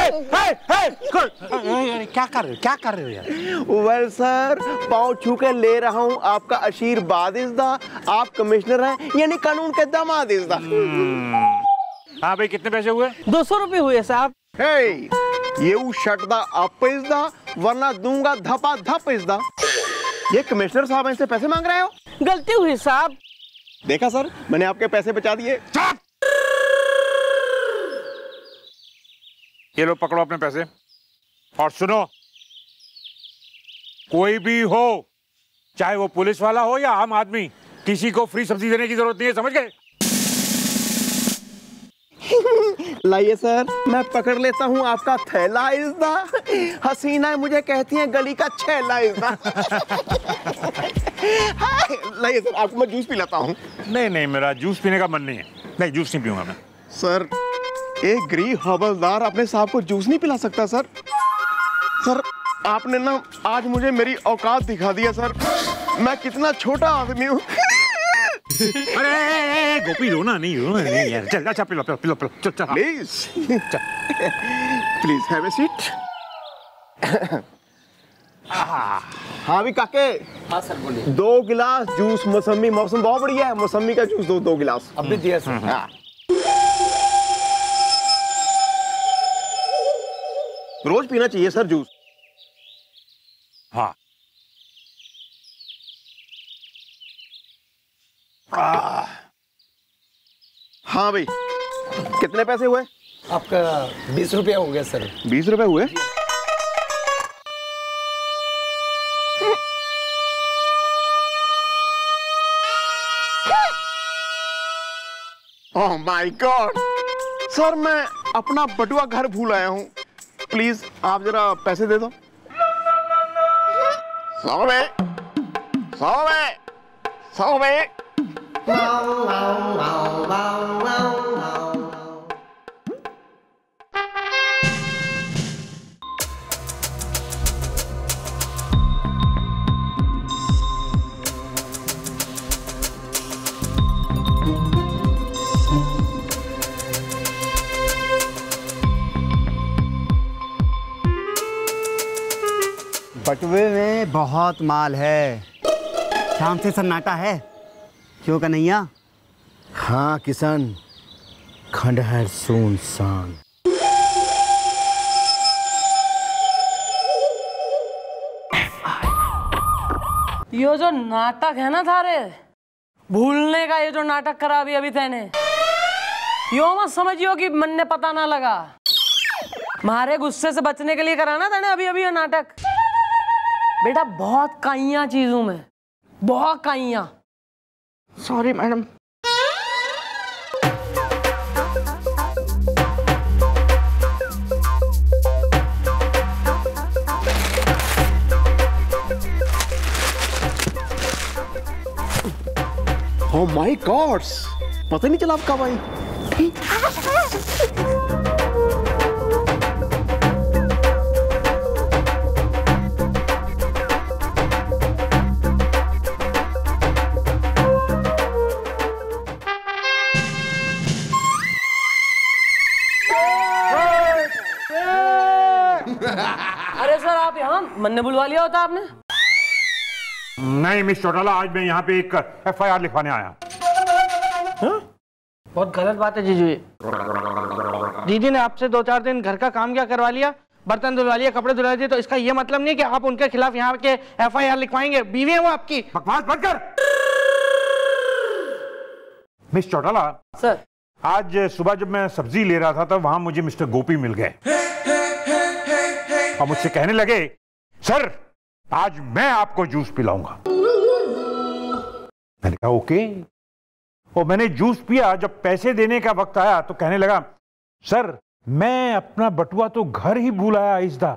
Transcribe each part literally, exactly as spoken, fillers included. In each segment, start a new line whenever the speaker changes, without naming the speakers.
क्या कर रहे हो क्या कर रहे हो यार?
वेल सर, पाँव छू के ले रहा हूँ आपका आशीर्वाद इज़दा। आप कमिश्नर हैं यानी कानून के दामाद इज़दा।
हाँ भाई, कितने पैसे हुए?
दो सौ रुपये हुए साहब।
हे, ये वो शट दा आप इज़दा, वरना दूंगा धपा धप इज़दा। ये कमिश्नर साहब इनसे पैसे मांग रहे हो?
गलती हुई साहब।
देखा सर, मैंने आपके पैसे बचा दिए।
ये लो, पकड़ो अपने पैसे और सुनो, कोई भी हो, चाहे वो पुलिस वाला हो या आम आदमी, किसी को फ्री सब्जी देने की जरूरत नहीं है, समझ गए?
लाइए सर, मैं पकड़ लेता हूँ आपका थैला इज़दा। हसीना मुझे कहती हैं गली का छैला इज़दा। लाइए सर, आपको मैं जूस पिलाता हूँ।
नहीं नहीं, मेरा जूस पीने का मन नहीं है। नहीं, जूस नहीं पीऊंगा मैं।
सर, एक गरीब हवलदार अपने साहब को जूस नहीं पिला सकता सर। सर, आपने ना आज मुझे मेरी औकात दिखा दिया सर। मैं कितना छोटा आदमी हूँ।
अरे गोपी, रोना नहीं, रोना नहीं यार। चल अच्छा, पिलो पिलो पिलो पिलो, चल चल
please please have a seat. हाँ भी काके।
हाँ सर बोलिए।
दो गिलास जूस मौसमी, मौसम बहुत बढ़िया है, मौसमी का जूस दो दो गिलास।
अब भी दिया सर।
हाँ। रोज पीना चाहिए सर जूस।
हाँ।
आ, हाँ भाई, कितने पैसे हुए?
आपका बीस रुपया हो गया सर।
बीस रुपए हुए? ओह माय गॉड सर, मैं अपना बटुआ घर भूल आया हूँ। प्लीज आप जरा पैसे दे दो। सौ में, सौ में, सौ में।
बटुए में बहुत माल है, शाम से सन्नाटा है। क्यों कन्हैया?
हाँ किसान, खंडहर सुनसान।
ये जो नाटक है ना थारे, भूलने का ये जो नाटक करा अभी अभी तैने, यो मत समझियो कि मन ने पता ना लगा। मारे गुस्से से बचने के लिए करा ना तैने अभी अभी ये नाटक। बेटा बहुत काइयां चीजों में, बहुत काइयां।
Sorry madam. Oh my God, पता नहीं चला आपका भाई।
अरे सर, आप यहाँ मन ने बुलवा लिया होता आपने?
नहीं मिस चौटाला, आज मैं यहाँ पे एक एफ आई आर लिखवाने आया।
हा? बहुत गलत बात है जीजू। दीदी ने आपसे दो चार दिन घर का काम क्या करवा लिया, बर्तन धुलवा लिया, कपड़े धुलवा दिए, तो इसका ये मतलब नहीं कि आप उनके खिलाफ यहाँ के एफ आई आर लिखवाएंगे। बीवी है वो आपकी।
बकवास बंद कर। मिस चौटाला
सर,
आज सुबह जब मैं सब्जी ले रहा था तब वहां मुझे मिस्टर गोपी मिल गए और मुझसे कहने लगे, सर आज मैं आपको जूस पिलाऊंगा। मैंने कहा ओके। और मैंने जूस पिया। जब पैसे देने का वक्त आया तो कहने लगा, सर मैं अपना बटुआ तो घर ही भूल आया इज़दा।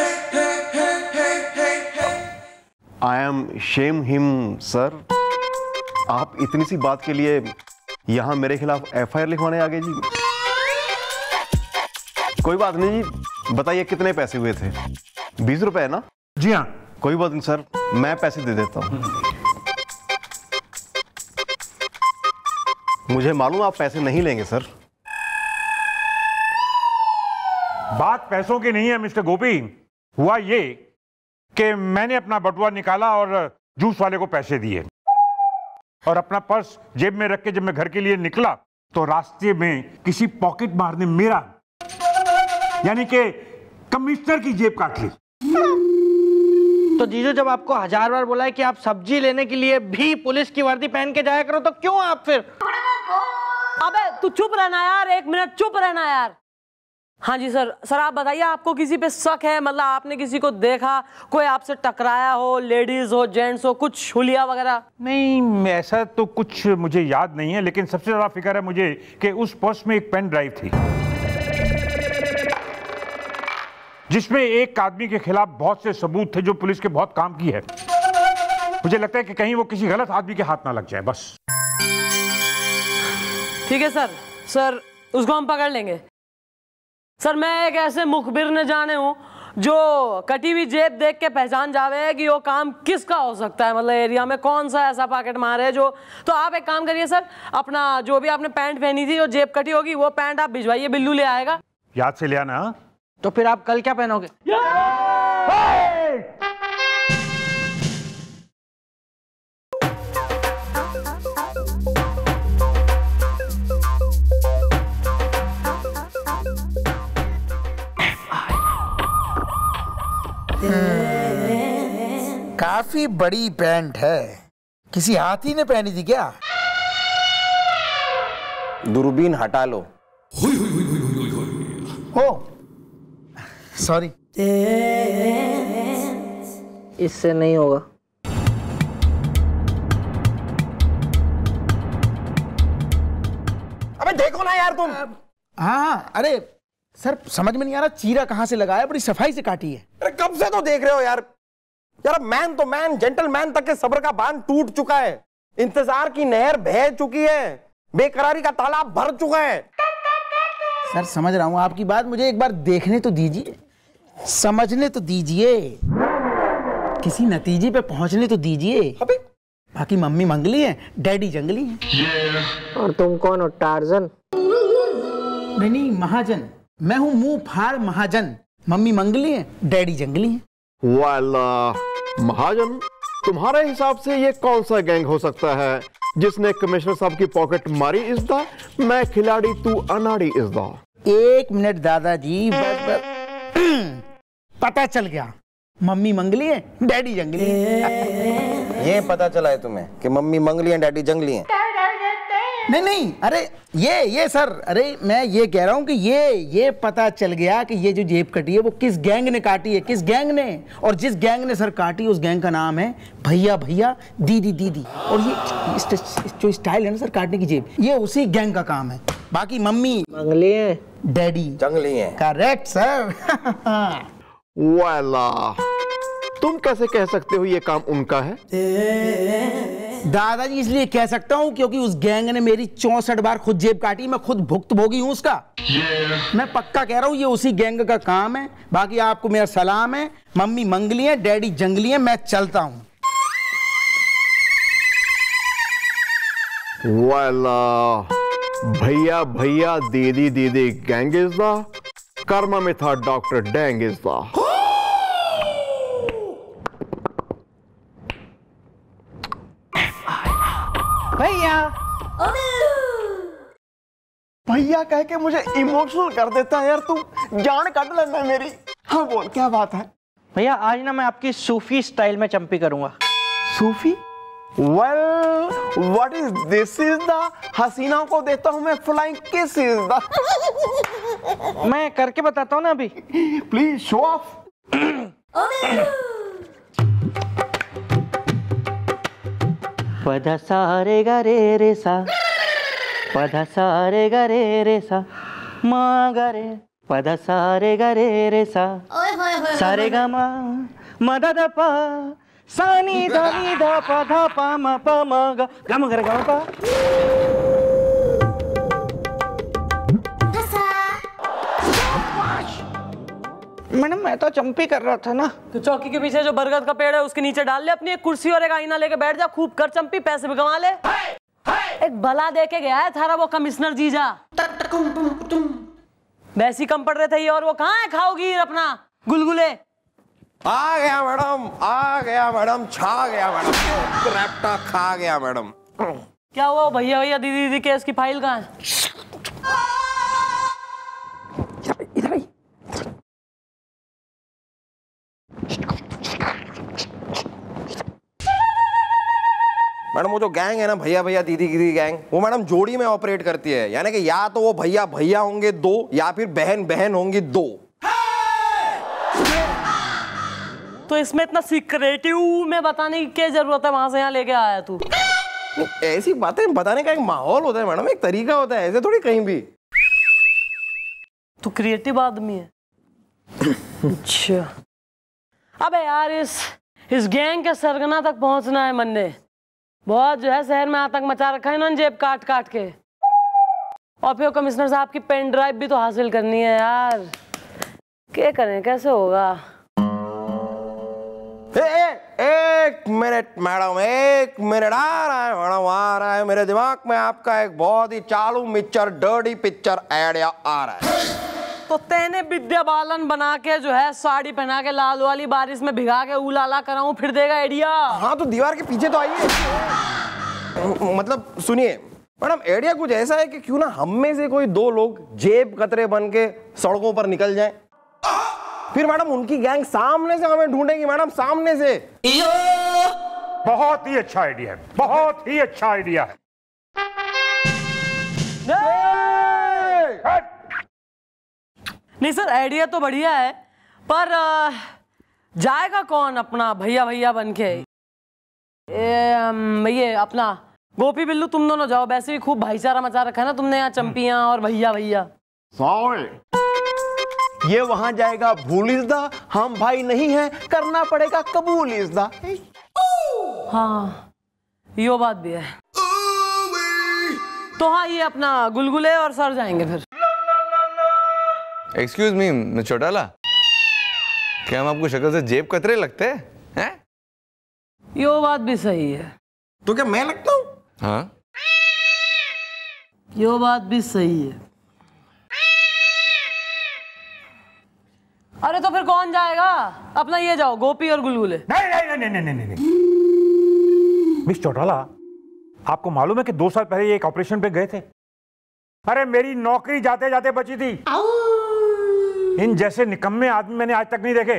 I am shame him sir. आप इतनी सी बात के लिए यहाँ मेरे खिलाफ एफ आई आर लिखवाने आ गए जी। कोई बात नहीं जी, बताइए कितने पैसे हुए थे? बीस रुपए है ना?
जी हाँ।
कोई बात नहीं सर, मैं पैसे दे देता हूँ। मुझे मालूम आप पैसे नहीं लेंगे सर।
बात पैसों की नहीं है मिस्टर गोपी। हुआ ये कि मैंने अपना बटुआ निकाला और जूस वाले को पैसे दिए और अपना पर्स जेब में रख के जब मैं घर के लिए निकला तो रास्ते में किसी पॉकेट मार ने मेरा यानी कि कमिश्नर की जेब काट ली।
तो जीजू जब आपको हजार बार बोला है कि आप सब्जी लेने के लिए भी पुलिस की वर्दी पहन के जाया करो तो क्यों आप फिर?
अबे तू चुप रहना यार, एक मिनट चुप रहना यार। हाँ जी सर। सर आप बताइए, आपको किसी पे शक है? मतलब आपने किसी को देखा, कोई आपसे टकराया हो, लेडीज हो, जेंट्स हो, कुछ हुलिया वगैरह?
नहीं, ऐसा तो कुछ मुझे याद नहीं है, लेकिन सबसे ज्यादा फिक्र है मुझे कि उस पर्स में एक पेन ड्राइव थी जिसमें एक आदमी के खिलाफ बहुत से सबूत थे जो पुलिस के बहुत काम की है। मुझे लगता है कि कहीं वो किसी गलत आदमी के हाथ ना लग जाए, बस।
ठीक है सर। सर उसको हम पकड़ लेंगे। सर मैं एक ऐसे मुखबिर न जाने हूं जो कटी हुई जेब देख के पहचान जावे कि वो काम किसका हो सकता है, मतलब एरिया में कौन सा ऐसा पॉकेट मार है जो। तो आप एक काम करिए सर, अपना जो भी आपने पैंट पहनी थी जो जेब कटी होगी वो पैंट आप भिजवाइए, बिल्लू ले आएगा।
याद से ले आना।
तो फिर आप कल क्या पहनोगे?
काफी बड़ी पैंट है, किसी हाथी ने पहनी थी क्या?
दूरबीन हटा लो।
ओ सॉरी।
इससे नहीं होगा।
अबे देखो ना यार तुम।
हाँ हाँ, अरे सर समझ में नहीं आ रहा चीरा कहाँ से लगाया, बड़ी सफाई से काटी है।
अरे कब से तो देख रहे हो यार। यार मैन तो मैन, जेंटलमैन तक के सब्र का बांध टूट चुका है, इंतजार की नहर बह चुकी है, बेकरारी का तालाब भर चुका है।
सर समझ रहा हूँ आपकी बात, मुझे एक बार देखने तो दीजिए, समझने तो दीजिए, किसी नतीजे पे पहुंचने तो दीजिए।
अबे
बाकी मम्मी मंगली है, डैडी जंगली है।
और तुम कौन हो, टार्जन?
नहीं नहीं, महाजन। मैं हूँ मुंह फाड़ महाजन। मम्मी मंगली है, डैडी जंगली है।
वाला महाजन, तुम्हारे हिसाब से ये कौन सा गैंग हो सकता है जिसने कमिश्नर साहब की पॉकेट मारी इस दा? मैं खिलाड़ी, तू अनाड़ी इस दा।
एक मिनट दादाजी, बस बस पता चल गया, मम्मी मंगली है, डैडी जंगली है।
ये पता चला है तुम्हें कि मम्मी मंगली है, डैडी जंगली है?
नहीं नहीं, अरे ये ये सर, अरे मैं ये कह रहा हूँ कि ये ये पता चल गया कि ये जो जेब कटी है वो किस गैंग ने काटी है, किस गैंग ने। और जिस गैंग ने सर काटी उस गैंग का नाम है भैया भैया दीदी दीदी। और ये जो स्टाइल है ना सर काटने की जेब, ये उसी गैंग का काम है। बाकी मम्मी
मंगली है,
डैडी
जंगली है।
Correct sir.
वाला तुम कैसे कह सकते हो ये काम उनका है?
दादाजी इसलिए कह सकता हूँ क्योंकि उस गैंग ने मेरी चौसठ बार खुद जेब काटी, मैं खुद भुक्तभोगी हूँ उसका। मैं पक्का कह रहा हूँ ये उसी गैंग का काम है। बाकी आपको मेरा सलाम है, मम्मी मंगली है, डैडी जंगली है, मैं चलता हूँ।
वाला भैया भैया दीदी दीदी गैंग इज दा, कर्मा में था डॉक्टर डैंग इज दा।
भैया
भैया कह के मुझे इमोशनल कर देता है यार तू, जान काट लेना मेरी। हाँ बोल, क्या बात है?
भैया आज ना मैं आपकी सूफी स्टाइल में चंपी करूंगा।
सूफी? Well what is this is the हसीना को देता हूं मैं फ्लाइंग किस इज द।
मैं करके बताता हूँ ना अभी।
Please show off.
पधा सारे गा रे रे सा, पधा सारे गा रे रे सा, मा गा रे, पधा सारे गा रे रे सा, सारे गा मा, मा दा दा पा, सानी दा नी दा पा धा पा मा पा मा गा, गा मा गा गा मा पा। मैडम मैं तो चंपी कर रहा था ना।
तो चौकी के पीछे जो बरगद का पेड़ है उसके नीचे डाल ले अपनी एक कुर्सी और एक आईना लेके बैठ जा, खूब कर चंपी, पैसे भी कमा ले। एक भला दे के गया है थारा वो कमिश्नर जीजा। वैसी कम पड़ रहे थे ये, और वो कहाँ है खाओगी अपना गुलगुले?
आ गया मैडम, आ गया मैडम, छा गया मैडम, क्रैप्टा खा गया मैडम।
क्या हुआ भैया भैया दीदी दीदी केस की फाइल कहाँ है?
इधर आई। मैडम वो जो गैंग है ना, भैया भैया दीदी दीदी गैंग, वो मैडम जोड़ी में ऑपरेट करती है। यानी कि या तो वो भैया भैया होंगे दो, या फिर बहन बहन होंगी दो।
तो इसमें इतना सीक्रेटिव में बताने की क्या जरूरत है? वहां से यहाँ लेके आया तू।
ऐसी बातें बताने का एक माहौल होता है मैडम, एक तरीका होता है, ऐसे थोड़ी कहीं भी।
तू क्रिएटिव आदमी है। अच्छा अबे यार, इस इस गैंग के सरगना तक पहुंचना है मन ने। बहुत जो है शहर में आतंक मचा रखा है इन्होंने जेब काट काट के। और फिर कमिश्नर साहब की पेन ड्राइव भी तो हासिल करनी है यार। क्या करें, कैसे होगा?
ए, ए, एक मिनट मैडम, एक मिनट, आ रहा है मैडम, आ रहा है मेरे दिमाग में आपका एक बहुत ही चालू मिक्सचर डर्टी पिक्चर आइडिया आ रहा है।
तो तेने विद्या बालन बना के जो है साड़ी पहना के लाल वाली बारिश में भिगा के उलाला कराऊं, फिर देगा आइडिया?
हाँ तो दीवार के पीछे तो आइए। मतलब सुनिए मैडम, आइडिया कुछ ऐसा है कि क्यों ना हम में से कोई दो लोग जेब कतरे बन के सड़कों पर निकल जाएं। फिर मैडम उनकी गैंग सामने से हमें ढूंढेगी मैडम, सामने से।
बहुत ही अच्छा आइडिया है, बहुत ही अच्छा आइडिया है।
नहीं सर, आइडिया तो बढ़िया है, पर जाएगा कौन अपना भैया भैया बन के? ये अपना गोपी बिल्लू तुम दोनों जाओ, वैसे भी खूब भाईचारा मचा रखा है ना तुमने यहाँ, चंपियां और भैया भैया।
ये वहां जाएगा भूल इज़दा, हम भाई नहीं है, करना पड़ेगा कबूल इज़दा।
हाँ यो बात भी है। तो हाँ ये अपना गुलगुले और सर जाएंगे फिर।
एक्सक्यूज मी चौटाला, क्या हम आपको शक्ल से जेब कतरे लगते हैं?
यो बात भी सही है।
तो क्या मैं लगता हूँ?
हाँ
यो बात भी सही है। अरे तो फिर कौन जाएगा? अपना ये जाओ, गोपी और गुलगुले।
नहीं नहीं नहीं नहीं नहीं नहीं मिस चौटाला, आपको मालूम है कि दो साल पहले ये एक ऑपरेशन पे गए थे। अरे मेरी नौकरी जाते जाते बची थी। इन जैसे निकम्मे आदमी मैंने आज तक नहीं देखे।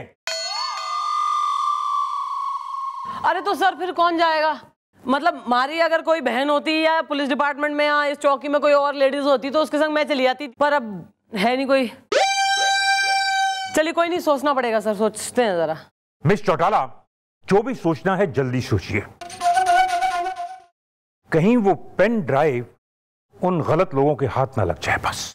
अरे तो सर फिर कौन जाएगा? मतलब हमारी अगर कोई बहन होती या पुलिस डिपार्टमेंट में या इस चौकी में कोई और लेडीज होती तो उसके संग मैं चली जाती, पर अब है नहीं कोई। चलिए कोई नहीं, सोचना पड़ेगा सर, सोचते हैं जरा।
मिस चौटाला, जो भी सोचना है जल्दी सोचिए, कहीं वो पेन ड्राइव उन गलत लोगों के हाथ ना लग जाए बस।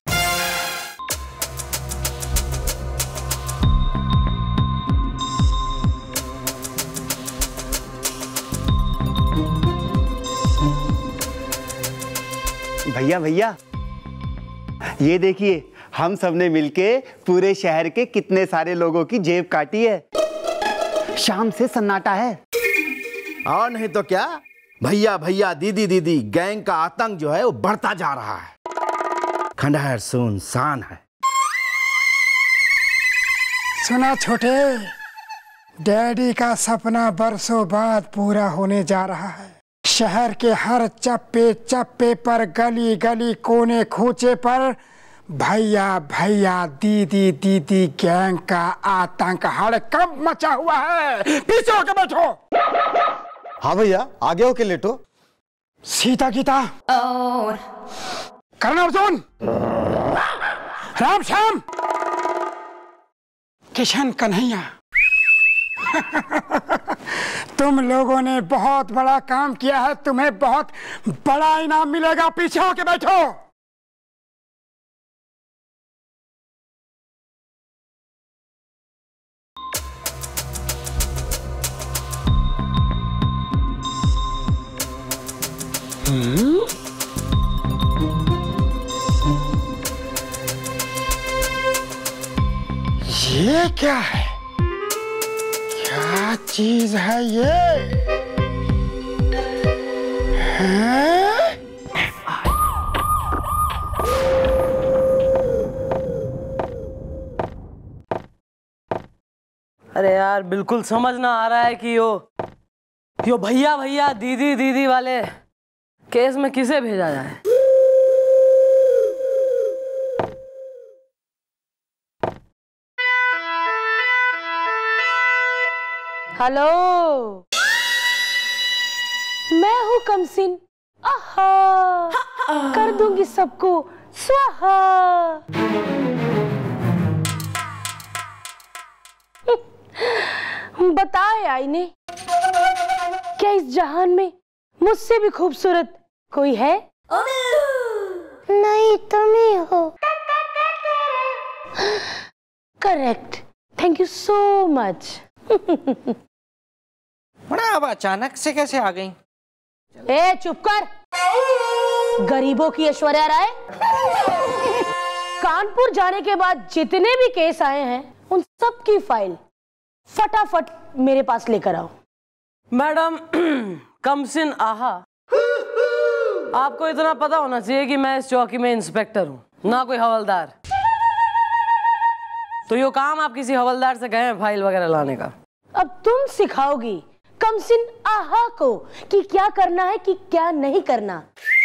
भैया भैया ये देखिए, हम सबने मिलके पूरे शहर के कितने सारे लोगों की जेब काटी है। शाम से सन्नाटा है।
और नहीं तो क्या, भैया भैया दीदी दीदी गैंग का आतंक जो है वो बढ़ता जा रहा है। खंडहर सुनसान है।
सुना छोटे, डैडी का सपना बरसों बाद पूरा होने जा रहा है। शहर के हर चप्पे चप्पे पर, गली गली कोने खोचे पर भैया भैया दीदी दीदी गैंग का आतंक हड़कंप मचा हुआ है। पीछे होके बैठो।
हाँ भैया, आगे होके लेटो।
सीता गीता, कर्ण अर्जुन, राम श्याम, किशन कन्हैया, तुम लोगों ने बहुत बड़ा काम किया है, तुम्हें बहुत बड़ा इनाम मिलेगा। पीछे होके बैठो। ये क्या है? क्या चीज है ये? हैं?
अरे यार बिल्कुल समझ ना आ रहा है कि यो यो भैया भैया दीदी दीदी वाले केस में किसे भेजा जाए।
हेलो, मैं हूँ कमसिन। आहा, कर दूंगी सबको स्वाहा। बताए आईने, क्या इस जहान में मुझसे भी खूबसूरत कोई है? नहीं, तुम ही हो। Correct, thank you so much.
अब अचानक से कैसे आ गई?
ए चुप कर, गरीबों की ऐश्वर्या राय। कानपुर जाने के बाद जितने भी केस आए हैं उन सब की फाइल फटाफट मेरे पास लेकर आओ।
मैडम कमसिन आहा, आपको इतना पता होना चाहिए कि मैं इस चौकी में इंस्पेक्टर हूँ, ना कोई हवलदार। तो यो काम आप किसी हवलदार से कहें फाइल वगैरह लाने का।
अब तुम सिखाओगी कमसिन आहा को कि क्या करना है कि क्या नहीं करना।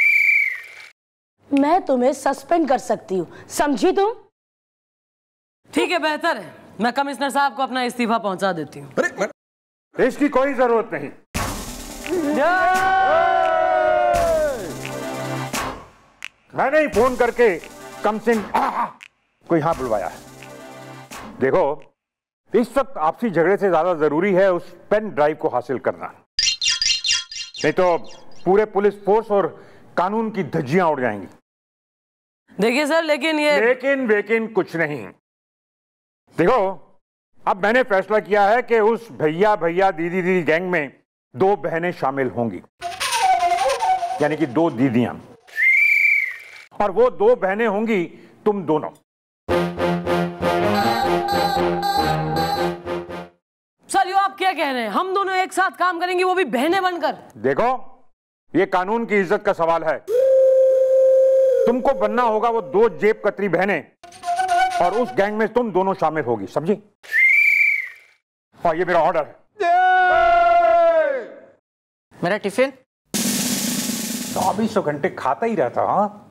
मैं तुम्हें सस्पेंड कर सकती हूँ, समझी तुम?
ठीक है, बेहतर है। मैं कमिश्नर साहब को अपना इस्तीफा पहुंचा देती हूँ।
इसकी कोई जरूरत नहीं। मैंने ही फोन करके कमसिन आहा को यहां बुलवाया है। देखो, इस वक्त आपसी झगड़े से ज्यादा जरूरी है उस पेन ड्राइव को हासिल करना, नहीं तो पूरे पुलिस फोर्स और कानून की धज्जियां उड़ जाएंगी।
देखिए सर, लेकिन ये
लेकिन वेकिन कुछ नहीं। देखो, अब मैंने फैसला किया है कि उस भैया भैया दीदी दीदी गैंग में दो बहनें शामिल होंगी, यानी कि दो दीदियां, और वो दो बहनें होंगी तुम दोनों।
सर, यो आप क्या कह रहे हैं? हम दोनों एक साथ काम करेंगे, वो भी बहनें बनकर?
देखो, ये कानून की इज्जत का सवाल है। तुमको बनना होगा वो दो जेब कतरी बहनें, और उस गैंग में तुम दोनों शामिल होगी, समझी? और ये मेरा ऑर्डर है।
मेरा टिफिन
चौबीसों घंटे खाता ही रहता। हाँ,